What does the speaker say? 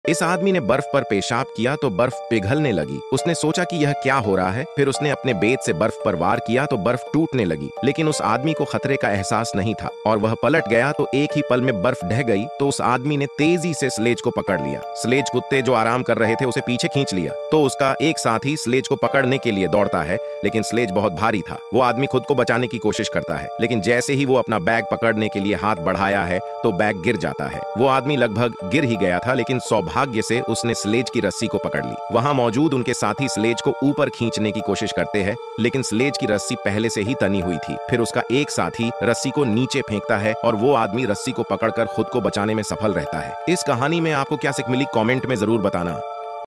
इस आदमी ने बर्फ पर पेशाब किया तो बर्फ पिघलने लगी। उसने सोचा कि यह क्या हो रहा है। फिर उसने अपने बेत से बर्फ पर वार किया तो बर्फ टूटने लगी, लेकिन उस आदमी को खतरे का एहसास नहीं था और वह पलट गया तो एक ही पल में बर्फ ढह गई। तो उस आदमी ने तेजी से स्लेज को पकड़ लिया। स्लेज कुत्ते जो आराम कर रहे थे उसे पीछे खींच लिया। तो उसका एक साथी स्लेज को पकड़ने के लिए दौड़ता है, लेकिन स्लेज बहुत भारी था। वो आदमी खुद को बचाने की कोशिश करता है, लेकिन जैसे ही वो अपना बैग पकड़ने के लिए हाथ बढ़ाया है तो बैग गिर जाता है। वो आदमी लगभग गिर ही गया था, लेकिन सौभाग्य से उसने स्लेज की रस्सी को पकड़ ली। वहां मौजूद उनके साथी स्लेज को ऊपर खींचने की कोशिश करते हैं, लेकिन स्लेज की रस्सी पहले से ही तनी हुई थी। फिर उसका एक साथी रस्सी को नीचे फेंकता है और वो आदमी रस्सी को पकड़कर खुद को बचाने में सफल रहता है। इस कहानी में आपको क्या सीख मिली, कमेंट में जरूर बताना।